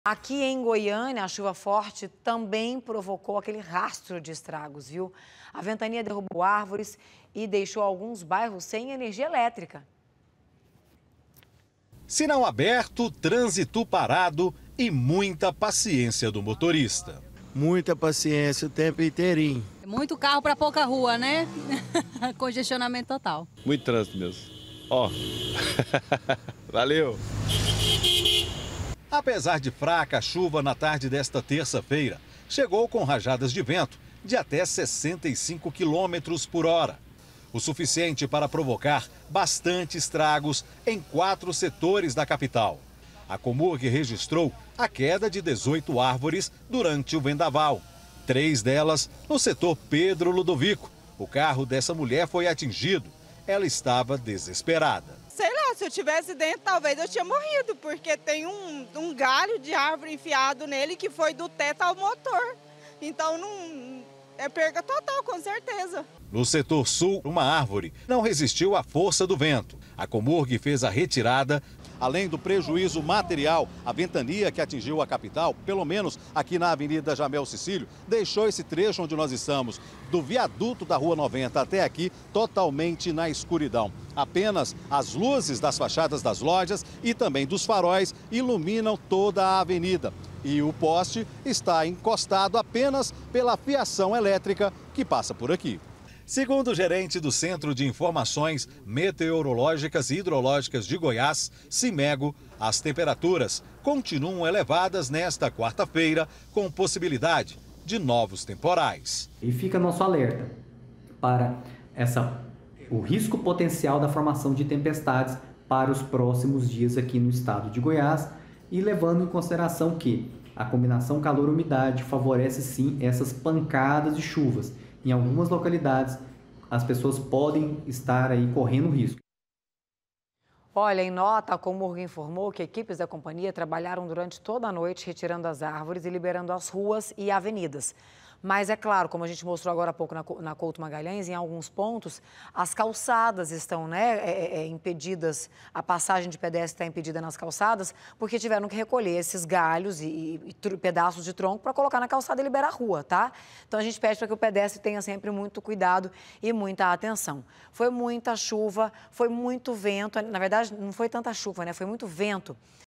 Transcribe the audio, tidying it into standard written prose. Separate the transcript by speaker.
Speaker 1: Aqui em Goiânia, a chuva forte também provocou aquele rastro de estragos, viu? A ventania derrubou árvores e deixou alguns bairros sem energia elétrica.
Speaker 2: Sinal aberto, trânsito parado e muita paciência do motorista.
Speaker 3: Muita paciência o tempo inteirinho.
Speaker 4: Muito carro para pouca rua, né? Congestionamento total.
Speaker 5: Muito trânsito mesmo. Ó, valeu.
Speaker 2: Apesar de fraca chuva na tarde desta terça-feira, chegou com rajadas de vento de até 65 quilômetros por hora. O suficiente para provocar bastante estragos em 4 setores da capital. A Comurg registrou a queda de 18 árvores durante o vendaval. 3 delas no setor Pedro Ludovico. O carro dessa mulher foi atingido. Ela estava desesperada.
Speaker 6: Sei lá, se eu tivesse dentro, talvez eu tinha morrido, porque tem um galho de árvore enfiado nele que foi do teto ao motor. Então não é perda total, com certeza.
Speaker 2: No setor sul, uma árvore não resistiu à força do vento. A Comurg fez a retirada. Além do prejuízo material, a ventania que atingiu a capital, pelo menos aqui na Avenida Jamel Cecílio, deixou esse trecho onde nós estamos, do viaduto da Rua 90 até aqui, totalmente na escuridão. Apenas as luzes das fachadas das lojas e também dos faróis iluminam toda a avenida. E o poste está encostado apenas pela fiação elétrica que passa por aqui. Segundo o gerente do Centro de Informações Meteorológicas e Hidrológicas de Goiás, CIMEGO, as temperaturas continuam elevadas nesta quarta-feira, com possibilidade de novos temporais.
Speaker 7: E fica nosso alerta para o risco potencial da formação de tempestades para os próximos dias aqui no estado de Goiás, e levando em consideração que a combinação calor-umidade favorece sim essas pancadas de chuvas. Em algumas localidades, as pessoas podem estar aí correndo risco.
Speaker 1: Olha, em nota, a Comurg informou que equipes da companhia trabalharam durante toda a noite retirando as árvores e liberando as ruas e avenidas. Mas é claro, como a gente mostrou agora há pouco na Couto Magalhães, em alguns pontos, as calçadas estão impedidas, a passagem de pedestre está impedida nas calçadas, porque tiveram que recolher esses galhos e pedaços de tronco para colocar na calçada e liberar a rua, tá? Então a gente pede para que o pedestre tenha sempre muito cuidado e muita atenção. Foi muita chuva, foi muito vento, na verdade não foi tanta chuva, né? Foi muito vento.